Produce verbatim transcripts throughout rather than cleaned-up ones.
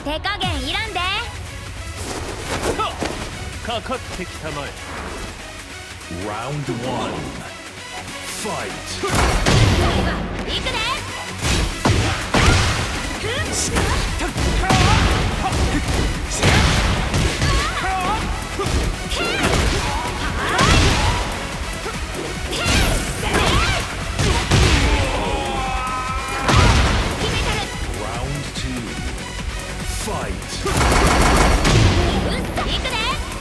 手加減いらんで。 かかってきたまえ。 Round one. Fight. いくで。 Round two. Fight. いくで。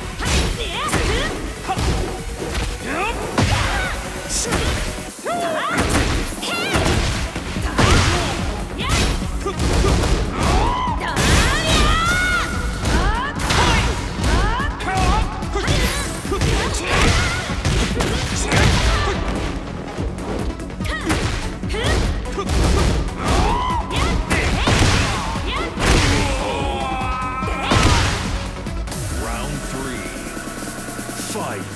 Round three. Fight.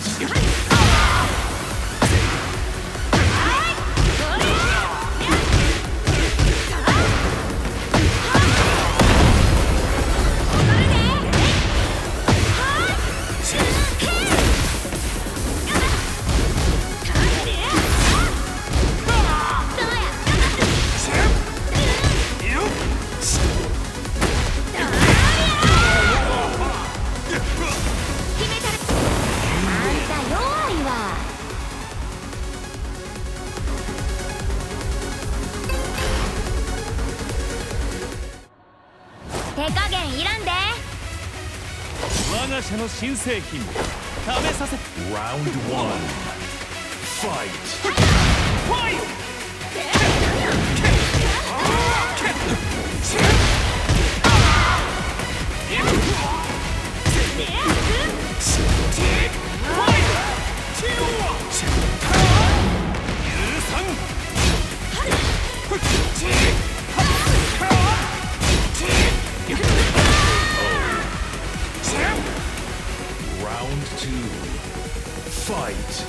手加減いらんで。 我が社の新製品試させ。 Round one. Fight. ファイト。 Round two. Fight.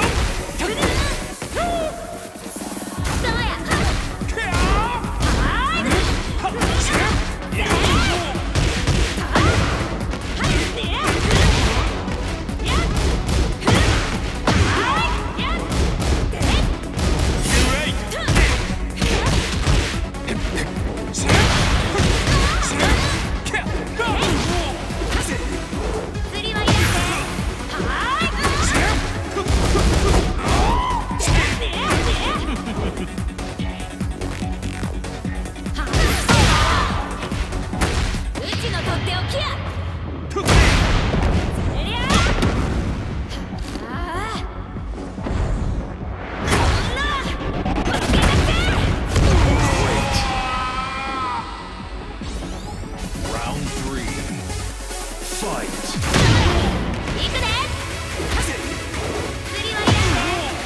釣りはいらんで。うちのとっておきや。 Round three. Fight. いくで。釣りはいらんで。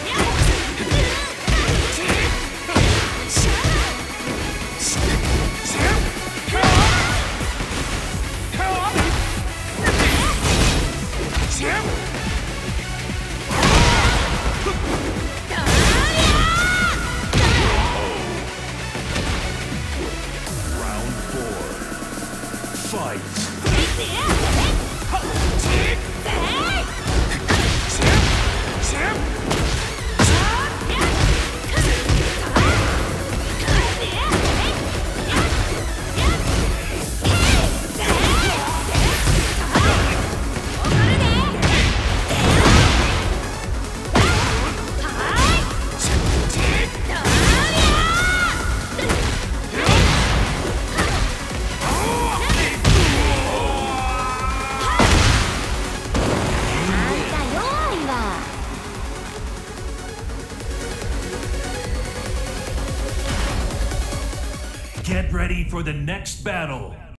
Round four. Fight. 弱いわ。 Get ready for the next battle.